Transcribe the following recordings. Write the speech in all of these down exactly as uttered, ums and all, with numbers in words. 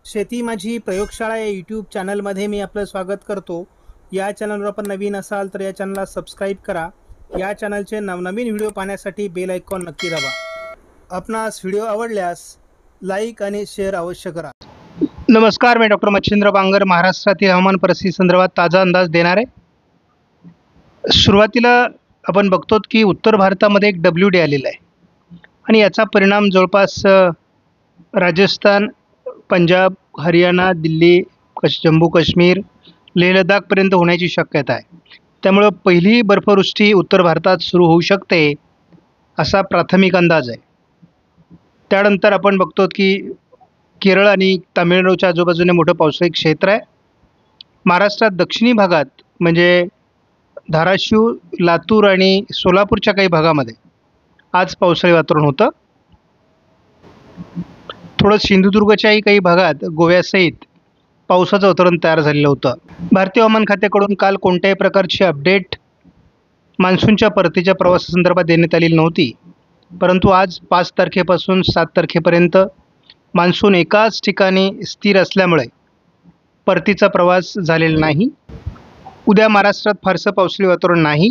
शेती माझी प्रयोगशाळा या यूट्यूब चॅनलमध्ये मी आपलं स्वागत करतो. या चॅनलवर आपण नवीन असाल तर या चॅनलला सबस्क्राईब करा. या चॅनलचे नवनवीन व्हिडिओ पाहण्यासाठी बेल आयकॉन नक्की दाबा. आपणास व्हिडिओ आवडल्यास लाईक आणि शेअर अवश्य करा. नमस्कार, मी डॉक्टर मच्छिंद्र बांगर महाराष्ट्रातील हवामान परिस्थिती संदर्भात ताजा अंदाज देणार आहे. सुरुवातीला आपण बघतो की उत्तर भारतामध्ये एक डब्ल्यू डी आलेला आहे आणि याचा परिणाम जवळपास राजस्थान, पंजाब, हरियाणा, दिल्ली, कश जम्मू काश्मीर, लेह लडाखपर्यंत होण्याची शक्यता आहे. त्यामुळं पहिली बर्फवृष्टी उत्तर भारतात सुरू होऊ शकते असा प्राथमिक अंदाज आहे. त्यानंतर आपण बघतो की केरळ आणि तामिळनाडूच्या आजूबाजूने मोठं पावसाळी क्षेत्र आहे. महाराष्ट्रात दक्षिणी भागात म्हणजे धाराशिव, लातूर आणि सोलापूरच्या काही भागामध्ये आज पावसाळी वातावरण होतं. थोडं सिंधुदुर्गच्याही काही भागात गोव्यासहित पावसाचं वातावरण तयार झालेलं होतं. भारतीय हवामान खात्याकडून काल कोणत्याही प्रकारची अपडेट मान्सूनच्या परतीच्या प्रवासासंदर्भात देण्यात आलेली नव्हती, परंतु आज पाच तारखेपासून सात तारखेपर्यंत मान्सून एकाच ठिकाणी स्थिर असल्यामुळे परतीचा प्रवास झालेला नाही. उद्या महाराष्ट्रात फारसं पावसाळी वातावरण नाही.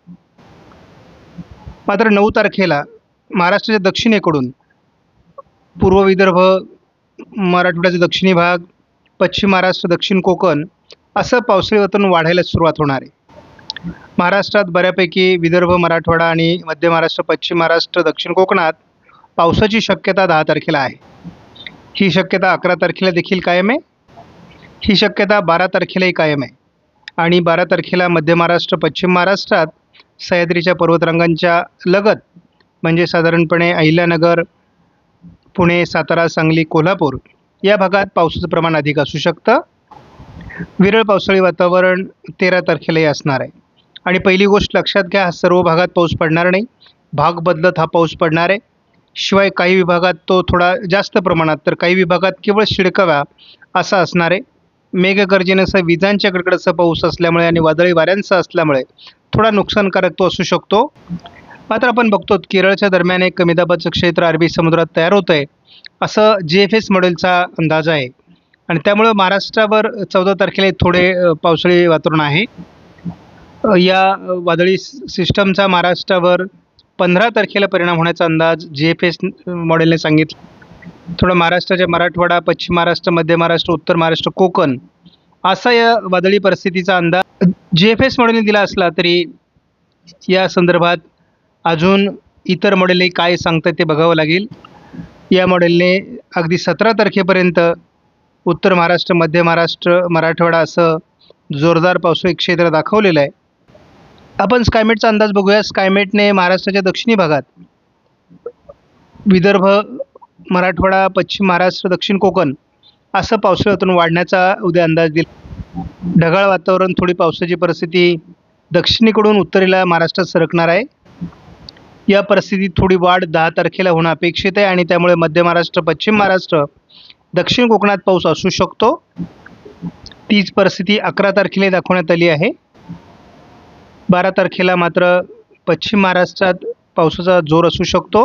मात्र नऊ तारखेला महाराष्ट्राच्या दक्षिणेकडून पूर्व विदर्भ, मराठवाड्याचा दक्षिणी भाग, पश्चिम महाराष्ट्र, दक्षिण कोकण असं पावसाळी वातावरण वाढायला सुरुवात होणार आहे. महाराष्ट्रात बऱ्यापैकी विदर्भ, मराठवाडा आणि मध्य महाराष्ट्र, पश्चिम महाराष्ट्र, दक्षिण कोकणात पावसाची शक्यता दहा तारखेला आहे. ही शक्यता अकरा तारखेला देखील कायम आहे. ही शक्यता बारा तारखेलाही कायम आहे. आणि बारा तारखेला मध्य महाराष्ट्र, पश्चिम महाराष्ट्रात सह्याद्रीच्या पर्वतरांगांच्या लगत म्हणजे साधारणपणे अहिल्यानगर, पुणे, सातारा, सांगली, कोल्हापूर या भागात पावसाचं प्रमाण अधिक असू शकतं. विरळ पावसाळी वातावरण तेरा तारखेलाही असणार आहे. आणि पहिली गोष्ट लक्षात घ्या, हा सर्व भागात पाऊस पडणार नाही. भाग बदलत हा पाऊस पडणार आहे. शिवाय काही विभागात तो थोडा जास्त प्रमाणात, तर काही विभागात केवळ शिडकावा असा असणार आहे. मेघगर्जनेसह विजांच्या कडकडाटाचा पाऊस असल्यामुळे आणि वादळी वाऱ्यांचा असल्यामुळे थोडा नुकसानकारक तो असू शकतो. मात्र आपण बघतो केरळच्या दरम्यान एक कमी दाबाचं क्षेत्र अरबी समुद्रात तयार होतं आहे असं जी एफ एस मॉडेलचा अंदाज आहे. आणि त्यामुळं महाराष्ट्रावर चौदा तारखेला थोडे पावसाळी वातावरण आहे. या वादळी सिस्टमचा महाराष्ट्रावर पंधरा तारखेला परिणाम होण्याचा अंदाज जी एफ एस मॉडेलने सांगितला. थोडं महाराष्ट्राच्या मराठवाडा, पश्चिम महाराष्ट्र, मध्य महाराष्ट्र, उत्तर महाराष्ट्र, कोकण असा या वादळी परिस्थितीचा अंदाज जी एफ एस मॉडेलने दिला असला तरी या संदर्भात अजून इतर मॉडेलने काय सांगतात ते बघावं लागेल. या मॉडेलने अगदी सतरा तारखेपर्यंत उत्तर महाराष्ट्र, मध्य महाराष्ट्र, मराठवाडा असं जोरदार पावसाळी क्षेत्र दाखवलेलं आहे. आपण स्कायमेटचा अंदाज बघूया. स्कायमेटने महाराष्ट्राच्या दक्षिणी भागात विदर्भ, मराठवाडा, पश्चिम महाराष्ट्र, दक्षिण कोकण असं पावसाळी वातावरण वाढण्याचा उद्या अंदाज दिला. ढगाळ वातावरण, थोडी पावसाची परिस्थिती दक्षिणेकडून उत्तरेला महाराष्ट्रात सरकणार आहे. या परिस्थितीत थोडी वाढ दहा तारखेला होणं अपेक्षित आहे आणि त्यामुळे मध्य महाराष्ट्र, पश्चिम महाराष्ट्र, दक्षिण कोकणात पाऊस असू शकतो. तीच परिस्थिती अकरा तारखेला दाखवण्यात आली आहे. बारा तारखेला मात्र पश्चिम महाराष्ट्रात पावसाचा जोर असू शकतो.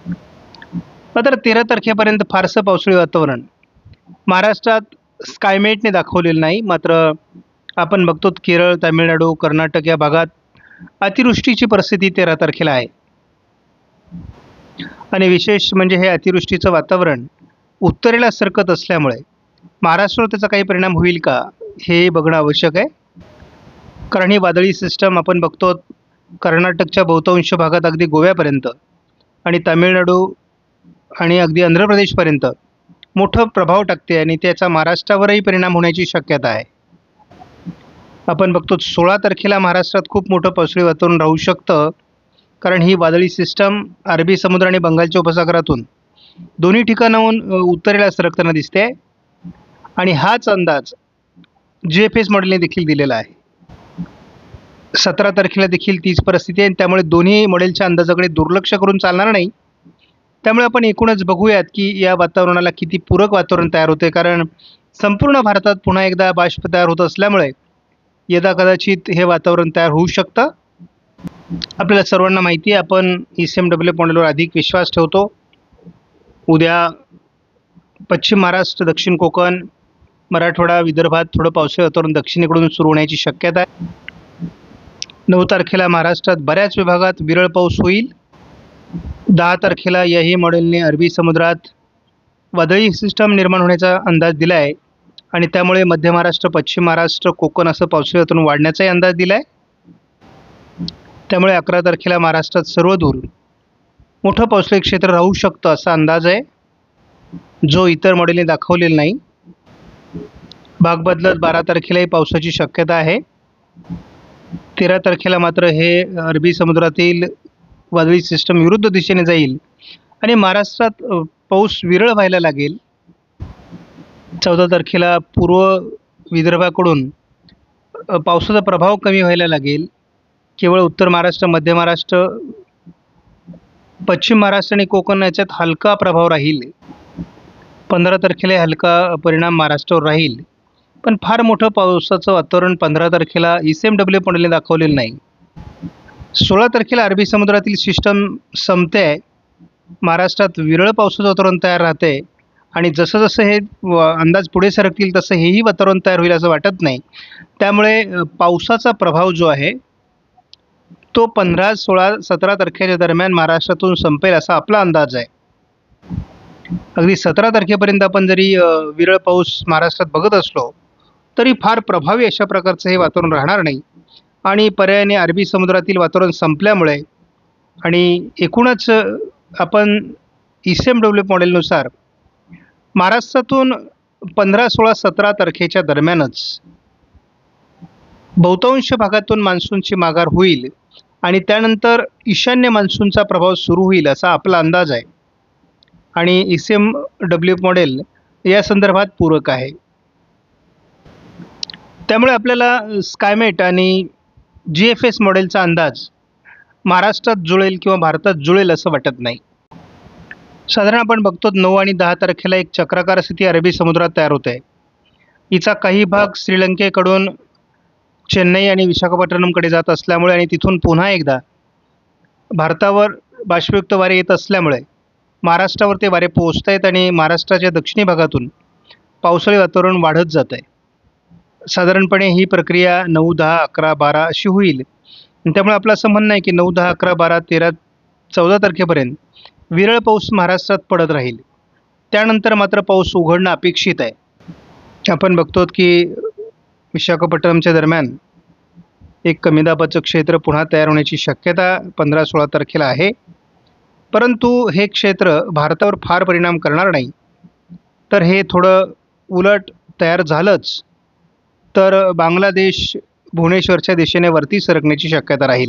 मात्र तेरा तारखेपर्यंत फारसं पावसाळी वातावरण महाराष्ट्रात स्कायमेटने दाखवलेलं नाही. मात्र आपण बघतो केरळ, तामिळनाडू, कर्नाटक या भागात अतिवृष्टीची परिस्थिती तेरा तारखेला आहे. आणि विशेष म्हणजे हे अतिवृष्टीचं वातावरण उत्तरेला सरकत असल्यामुळे महाराष्ट्रावर त्याचा काही परिणाम होईल का हे बघणं आवश्यक आहे. कारण ही वादळी सिस्टम आपण बघतो कर्नाटकच्या बहुतांश भागात अगदी गोव्यापर्यंत आणि तामिळनाडू आणि अगदी आंध्र प्रदेशपर्यंत मोठा प्रभाव टाकते आणि त्याचा महाराष्ट्रावरही परिणाम होण्याची शक्यता आहे. आपण बघतो सोळा तारखेला महाराष्ट्रात खूप मोठं पावसाळी वातावरण राहू शकतं. कारण ही वादळी सिस्टम अरबी समुद्र आणि बंगालच्या उपसागरातून दोन्ही ठिकाणाहून उत्तरेला सरकताना दिसते आणि हाच अंदाज जी एफ एस मॉडेलने देखील दिलेला आहे. सतरा तारखेला देखील तीच परिस्थिती आहे. त्यामुळे दोन्ही मॉडेलच्या अंदाजाकडे दुर्लक्ष करून चालणार नाही. त्यामुळे आपण एकूणच बघूयात की या वातावरणाला किती पूरक वातावरण तयार होते. कारण संपूर्ण भारतात पुन्हा एकदा बाष्प तयार होत असल्यामुळे यदा कदाचित हे वातावरण तयार होऊ शकतं. आपल्याला सर्वांना माहिती आहे, आपण ई सी एम डब्ल्यू मॉडेलवर अधिक विश्वास ठेवतो. उद्या पश्चिम महाराष्ट्र, दक्षिण कोकण, मराठवाडा, विदर्भात थोडं पावसाळी वातावरण दक्षिणेकडून सुरू होण्याची शक्यता आहे. नऊ तारखेला महाराष्ट्रात बऱ्याच विभागात विरळ पाऊस होईल. दहा तारखेला याही मॉडेलने अरबी समुद्रात वादळी सिस्टम निर्माण होण्याचा अंदाज दिला आहे आणि त्यामुळे मध्य महाराष्ट्र, पश्चिम महाराष्ट्र, कोकण असं पावसाळी वातावरण वाढण्याचाही अंदाज दिला आहे. त्यामुळे अकरा तारखेला महाराष्ट्रात सर्वदूर मोठं पावसाळी क्षेत्र राहू शकतं असा अंदाज आहे, जो इतर मॉडेलने दाखवलेला नाही. भाग बदलत बारा तारखेलाही पावसाची शक्यता आहे. तेरा तारखेला मात्र हे अरबी समुद्रातील वादळी सिस्टम विरुद्ध दिशेने जाईल आणि महाराष्ट्रात पाऊस विरळ व्हायला लागेल. चौदा तारखेला पूर्व विदर्भाकडून पावसाचा प्रभाव कमी व्हायला लागेल. केवळ उत्तर महाराष्ट्र, मध्य महाराष्ट्र, पश्चिम महाराष्ट्र आणि कोकण याच्यात हलका प्रभाव राहील. पंधरा तारखेला हलका परिणाम महाराष्ट्रावर राहील, पण फार मोठं पावसाचं वातावरण पंधरा तारखेला ई सी एम डब्ल्यू मॉडेलने दाखवलेलं नाही. सोळा तारखेला अरबी समुद्रातील सिस्टम संपते आहे. महाराष्ट्रात विरळ पावसाचं वातावरण तयार राहते आणि जसं जसं हे अंदाज पुढे सरकतील तसं हेही वातावरण तयार होईल असं वाटत नाही. त्यामुळे पावसाचा प्रभाव जो आहे तो पंधरा, सोळा, सतरा तारखेच्या दरम्यान महाराष्ट्रातून संपेल असा आपला अंदाज आहे. अगदी सतरा तारखेपर्यंत आपण जरी विरळ पाऊस महाराष्ट्रात बघत असलो तरी फार प्रभावी अशा प्रकारचं हे वातावरण राहणार नाही आणि पर्यायाने अरबी समुद्रातील वातावरण संपल्यामुळे आणि एकूणच आपण ई सी एम डब्ल्यू मॉडेलनुसार महाराष्ट्रातून पंधरा, सोळा, सतरा तारखेच्या दरम्यानच बहुतांश भागातून मान्सूनची माघार होईल आणि त्यानंतर ईशान्य मान्सूनचा प्रभाव सुरू होईल असा आपला अंदाज आहे आणि E C M W model या संदर्भात पूरक आहे. त्यामुळे आपल्याला स्कायमेट आणि जी एफ एस मॉडेलचा अंदाज महाराष्ट्रात जुळेल किंवा भारतात जुळेल असं वाटत नाही. साधारण आपण बघतो नऊ आणि दहा तारखेला एक चक्राकार स्थिती अरबी समुद्रात तयार होते. हिचा काही भाग श्रीलंकेकडून चेन्नई आणि विशाखापट्टणमकडे जात असल्यामुळे आणि तिथून पुन्हा एकदा भारतावर बाष्पयुक्त वारे येत असल्यामुळे महाराष्ट्रावर ते वारे पोहोचत आहेत आणि महाराष्ट्राच्या दक्षिणी भागातून पावसाळी वातावरण वाढत जात आहे. साधारणपणे ही प्रक्रिया नऊ, दहा, अकरा, बारा अशी होईल. त्यामुळे आपलं असं म्हणणं आहे की नऊ, दहा, अकरा, बारा, तेरा, चौदा तारखेपर्यंत विरळ पाऊस महाराष्ट्रात पडत राहील. त्यानंतर मात्र पाऊस उघडणं अपेक्षित आहे. आपण बघतो की विशाखापट्टणमच्या दरम्यान एक कमी दाबाचं क्षेत्र पुन्हा तयार होण्याची शक्यता पंधरा, सोळा तारखेला आहे, परंतु हे क्षेत्र भारतावर फार परिणाम करणार नाही. तर हे थोडं उलट तयार झालंच तर बांगलादेश भुवनेश्वरच्या दिशेने वरती सरकण्याची शक्यता राहील.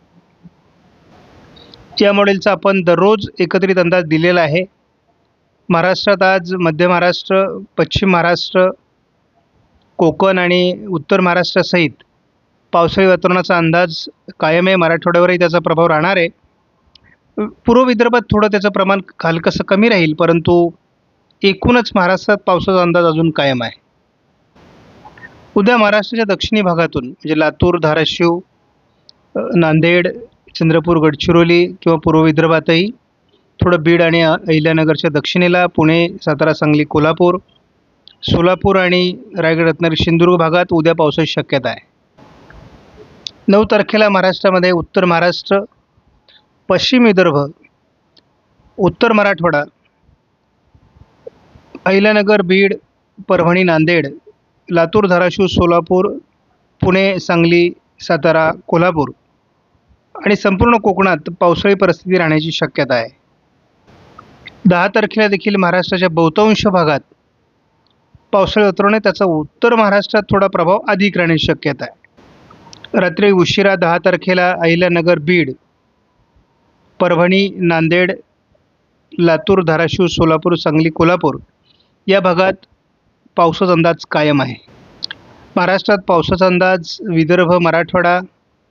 या मॉडेलचा आपण दररोज एकत्रित अंदाज दिलेला आहे. महाराष्ट्रात आज मध्य महाराष्ट्र, पश्चिम महाराष्ट्र, कोकण आणि उत्तर महाराष्ट्रासहित पावसाळी वातावरणाचा अंदाज कायम आहे. मराठवाड्यावरही त्याचा प्रभाव राहणार आहे. पूर्व विदर्भात थोडं त्याचं प्रमाण हलकंसं कमी राहील, परंतु एकूणच महाराष्ट्रात पावसाचा अंदाज अजून कायम आहे. उद्या महाराष्ट्राच्या दक्षिणी भागातून म्हणजे लातूर, धाराशिव, नांदेड, चंद्रपूर, गडचिरोली किंवा पूर्व विदर्भातही थोडं बीड आणि अहिल्यानगरच्या दक्षिणेला, पुणे, सातारा, सांगली, कोल्हापूर, सोलापूर आणि रायगड, रत्नागिरी, सिंधुदुर्ग भागात उद्या पावसाची शक्यता आहे. नऊ तारखेला महाराष्ट्रामध्ये उत्तर महाराष्ट्र, पश्चिम विदर्भ, उत्तर मराठवाडा, अहिल्यानगर, बीड, परभणी, नांदेड, लातूर, धाराशिव, सोलापूर, पुणे, सांगली, सातारा, कोल्हापूर आणि संपूर्ण कोकणात पावसाळी परिस्थिती राहण्याची शक्यता आहे. दहा तारखेला देखील महाराष्ट्राच्या बहुतांश भागात पावसाळी वातावरण आहे. त्याचा उत्तर महाराष्ट्रात थोडा प्रभाव अधिक राहण्याची शक्यता आहे. रात्री उशिरा दहा तारखेला अहिल्यानगर, बीड, परभणी, नांदेड, लातूर, धाराशिव, सोलापूर, सांगली, कोल्हापूर या भागात पावसाचा अंदाज कायम आहे. महाराष्ट्रात पावसाचा अंदाज विदर्भ, मराठवाडा,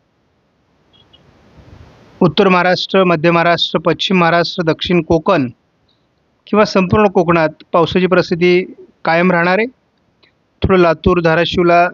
उत्तर महाराष्ट्र, मध्य महाराष्ट्र, पश्चिम महाराष्ट्र, दक्षिण कोकण किंवा संपूर्ण कोकणात पावसाची परिस्थिती कायम राहणार आहे. थोडं लातूर, धाराशिवला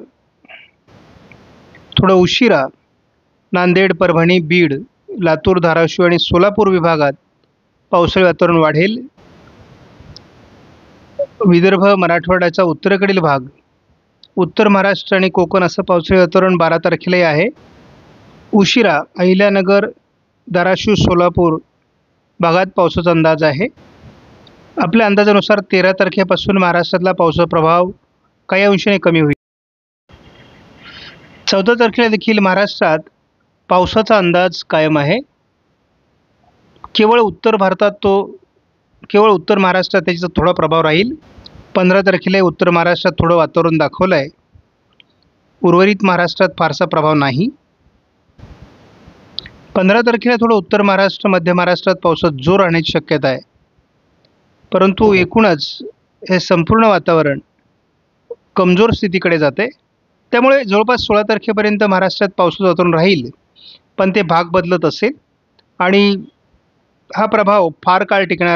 थोडं उशिरा, नांदेड, परभणी, बीड, लातूर, धाराशिव आणि सोलापूर विभागात पावसाळी वातावरण वाढेल. विदर्भ, मराठवाड्याचा उत्तरेकडील भाग, उत्तर महाराष्ट्र आणि कोकण असं पावसाळी वातावरण बारा तारखेलाही आहे. उशिरा अहिल्यानगर, धाराशिव, सोलापूर भागात पावसाचा अंदाज आहे. आपल्या अंदाजानुसार तेरा तारखेपासून महाराष्ट्रातला पावसाचा प्रभाव काही अंशाने कमी होईल. चौदा तारखेला देखील महाराष्ट्रात पावसाचा अंदाज कायम आहे. केवळ उत्तर भारतात तो केवळ उत्तर महाराष्ट्रात त्याचा थोडा प्रभाव राहील. पंधरा तारखेला उत्तर महाराष्ट्रात थोडं वातावरण दाखवलं आहे. उर्वरित महाराष्ट्रात फारसा प्रभाव नाही. पंधरा तारखेला थोडं उत्तर महाराष्ट्र, मध्य महाराष्ट्रात पावसात जोर राहण्याची शक्यता आहे. परंतु एकूणच हे संपूर्ण वातावरण कमजोर स्थितीकडे जाते. त्यामुळे जवळपास सोळा तारखेपर्यंत महाराष्ट्रात पावसाचं वातावरण राहील, पण ते भाग बदलत असेल आणि हा प्रभाव फार काळ टिकणार.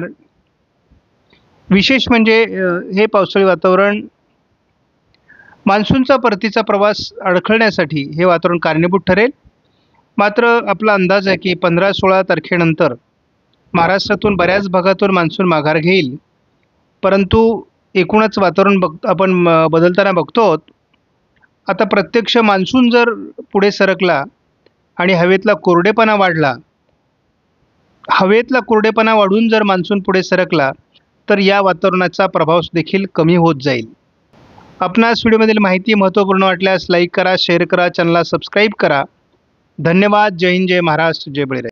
विशेष म्हणजे हे पावसाळी वातावरण मान्सूनचा परतीचा प्रवास अडखळण्यासाठी हे वातावरण कारणीभूत ठरेल. मात्र आपला अंदाज आहे की पंधरा सोळा तारखेनंतर महाराष्ट्रातून बऱ्याच भागातून मान्सून माघार घेईल. परंतु एकूणच वातावरण बघ आपण बदलताना बघतो. आता प्रत्यक्ष मान्सून जर पुढे सरकला आणि हवेतला कोरडेपणा वाढला, हवेतला कोरडेपणा वाढून जर मान्सून पुढे सरकला तर या वातावरणाचा प्रभाव देखील कमी होत जाईल. आपणास व्हिडिओमधील माहिती महत्त्वपूर्ण वाटल्यास लाईक करा, शेअर करा, चॅनलला सबस्क्राईब करा. धन्यवाद. जय हिंद, जय महाराष्ट्र, जय बळीराजा.